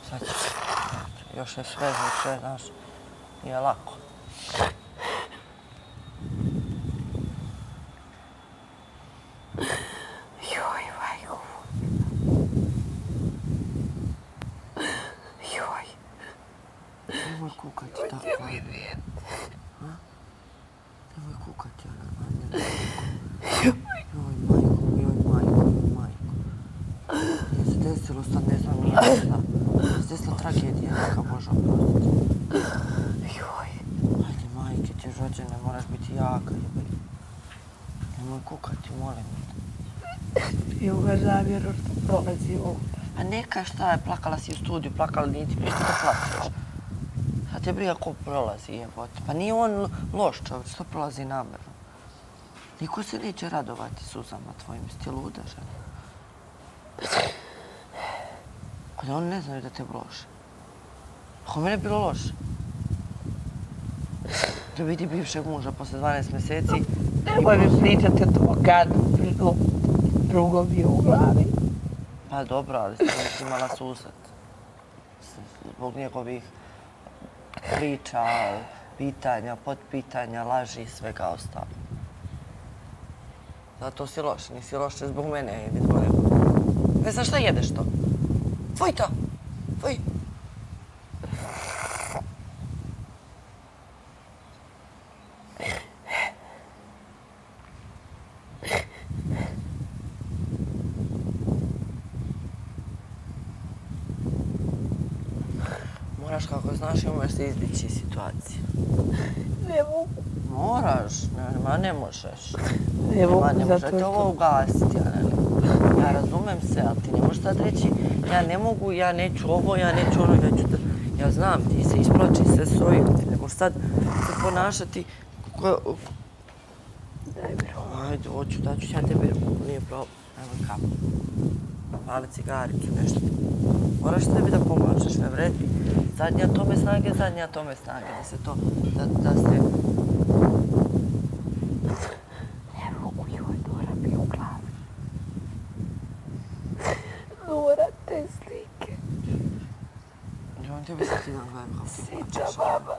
Sad ćeš. Još je sveže, sve, znaš, nije lako. Joj, majko. Joj. Nemoj kukati tako. Nemoj vid. Nemoj kukati, Ana. Joj, majko. Nije se desilo, sad ne znam nije šta. Nije se desila tragedija, neka Boža oprostiti. Joj. Ajde, majke ti rođene, moraš biti jaka. Nemoj kukati, molim. Evo ga zamjeru što prolazi ovo. A neka šta je, plakala si u studiju, plakala niti ništa da plaćaš. Sad te briga ko prolazi, jebote. Pa nije on loš čovjek, što prolazi namjerno. Niko se neće radovati suzama tvojim, sti luda žena. Kada oni ne znaju da te loše. Ako mene bilo loše. Da vidi bivšeg muža posle 12 mjeseci. Nemoj mi pričati o to kad drugo bio u glavi. Pa dobro, ali si imala susret. Zbog njegovih priča, pitanja, potpitanja, laži i svega ostalo. Zato si loš, nisi loš zbog mene ili zbog nekog. Ne znaš šta jedeš to? Tvoj to! Tvoj! Moraš kako znaš i umeš se izdići iz situacije. Ne mogu. Moraš, ne možeš. Ne mogu, Ne zato možete ovo što... ugasiti, ja razumem se, ali ti ne možeš sad reći ja ne mogu, ja neću ovo, ja neću ono, ja ću da... Ja znam, ti se isplači sve svoje, ti ne možeš sad se ponašati... Daj mi ruku. Ajde, hoću, daću ja tebi ruku, nije problem. Evo kapu. Pali cigaricu, nešto. Moraš sebi da pomažeš, ne vredi. Zadnja tome snage, da se to, da se... Evo u joj, Dora mi u glavi. Dora, te slike. Ja on tebi sad ti dan gledam kako ti Sita plačeš. baba.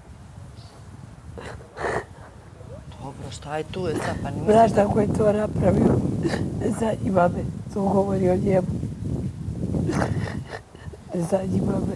Dobro, šta je tu, sad pa nije... Znaš kako je to napravio? Zadnji mame, to govori o njemu. Zadnji mame.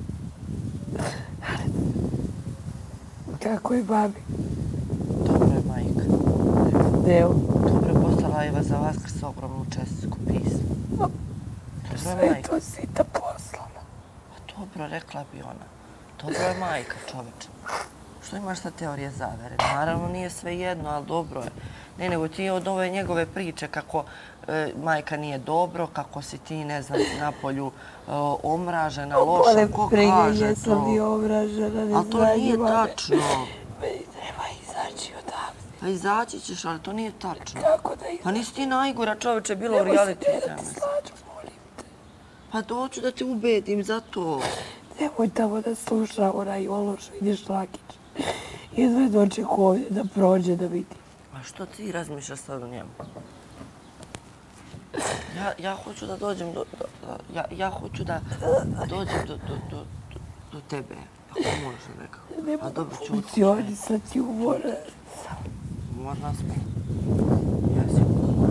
Kako je mami? Dobro je, majka. Evo. Dobro je poslala Eva za Vaskrs ogromnu čestinsku pismu. Dobro je, Sve majka. to Sita poslala. Pa dobro, rekla bi ona. Dobro je majka, čoveče. Što imaš sa teorije zavere? Naravno nije sve jedno, ali dobro je. Ne, nego ti od ove njegove priče kako majka nije dobro, kako si ti, ne znam, na polju omražena, loša, ko kaže to? Jesam i omražena, ne Ali to nije tačno. Meni treba izaći odavde. Pa izaći ćeš, ali to nije tačno. Kako da izaći? Pa nisi ti najgora čoveče bila u reality Nemoj se slađu, molim te. Pa doću da te ubedim za to. Nemoj tamo da sluša onaj Ološ, vidiš Lakić. Jedva dočeku ovdje da prođe, da vidi. A što ti razmišljaš sad o njemu? Ja hoću da dođem ja hoću da dođem do tebe. Ako može nekako. Ne A dobro, mogu ću funkcionisati, umorna. Umorna smo. Ja si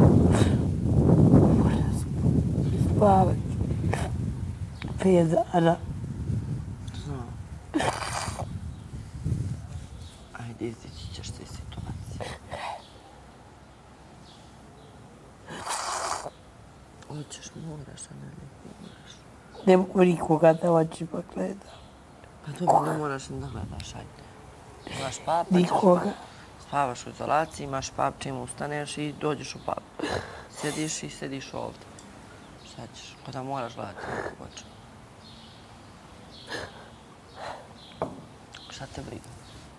Umorna sam. Spavat. 5 dana. znam. Ajde, izići ćeš te situacije. Hoćeš, moraš, a ne moraš. Ne mogu nikoga da očima gledam. Pa dobro, ne moraš ni da gledaš, ajde. Imaš papa, Nikoga. spavaš u izolaciji, imaš pub čim ustaneš i dođeš u pub. Sjediš i sediš ovdje. Šta ćeš? Ko da moraš gledati neku boču. Šta te briga?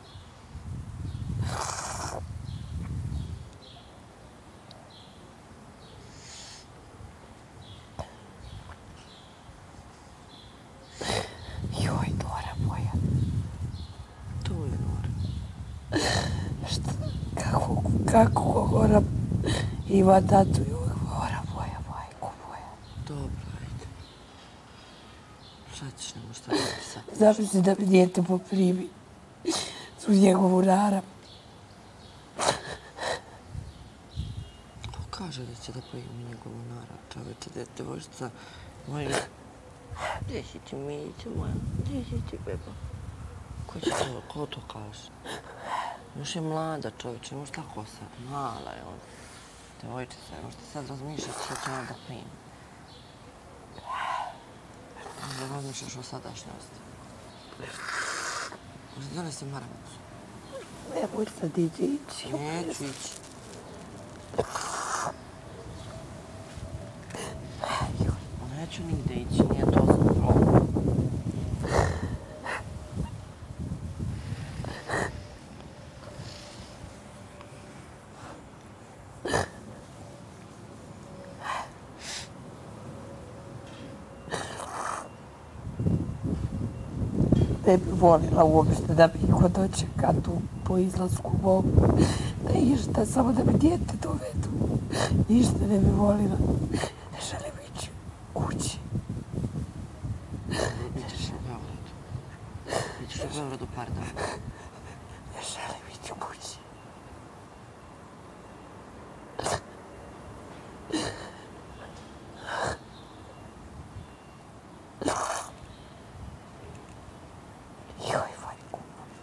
Joj, Dora moja. Tu je Nora. Šta? Kako Gora ima tatu i uvijek Gora moja, majko moja. Dobro, ajde. Šta ćeš, nemo šta radi sad? Zamisli da me dijete poprimi u njegovu narav. Ko kaže da će da primi njegovu narav, čoveče, djevojčica moja? Gdje si ti, Milice moja? Gdje si ti, beba? Ko to kaže? Još je mlada, čoveče, još tako sad, mala je ona. Djevojčica, možete sad razmišljati što će ona da primi. Možda razmišljaš o sadašnjosti. Možda donesi maramicu. Nemoj sad ići. Neću ići. Neću nigde ići, nije to za problem. Ne bi volila uopšte da mi iko dočeka tu po izlasku mogu. Da išta, samo da mi dijete dovedu. Ništa ne bi volila. Ne želim ići kući. Ideš u Beogradu. Ideš u Beogradu par dana. Ne želim ići kući. Joj, Vajku.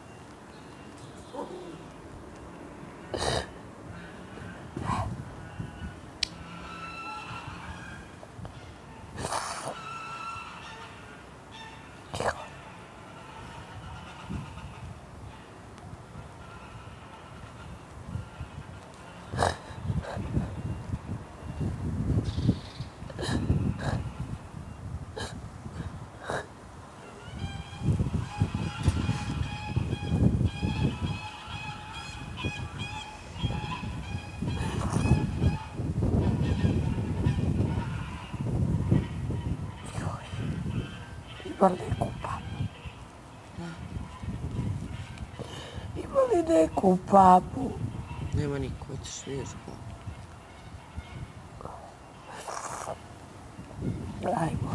Ima li neku papu? Ima li neku papu? Nema niko, hoćeš vidjeti ko. Ajmo.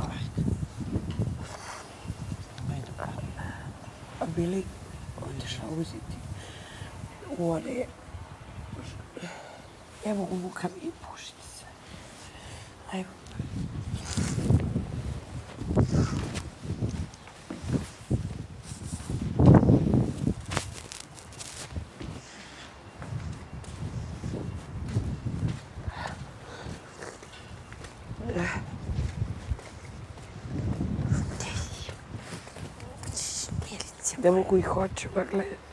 Ajde, pa. A bili otišla uzeti u one... Ne mogu muka mi pušiti se. Ajmo. Ne mogu ih očima gledati.